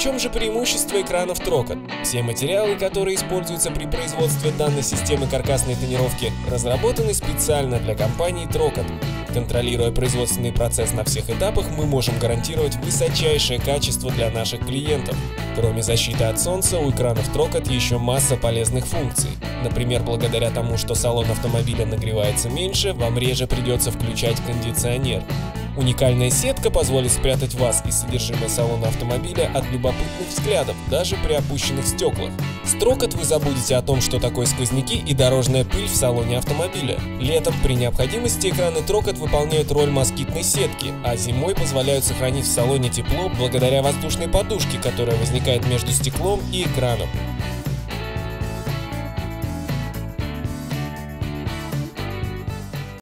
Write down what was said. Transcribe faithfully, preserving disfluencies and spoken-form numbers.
чем же преимущество экранов Трокот? Все материалы, которые используются при производстве данной системы каркасной тонировки, разработаны специально для компании Трокот. Контролируя производственный процесс на всех этапах, мы можем гарантировать высочайшее качество для наших клиентов. Кроме защиты от солнца, у экранов Трокот еще масса полезных функций. Например, благодаря тому, что салон автомобиля нагревается меньше, вам реже придется включать кондиционер. Уникальная сетка позволит спрятать вас и содержимое салона автомобиля от любопытных взглядов, даже при опущенных стеклах. С Трокот вы забудете о том, что такое сквозняки и дорожная пыль в салоне автомобиля. Летом при необходимости экраны Трокот выполняют роль москитной сетки, а зимой позволяют сохранить в салоне тепло благодаря воздушной подушке, которая возникает между стеклом и экраном.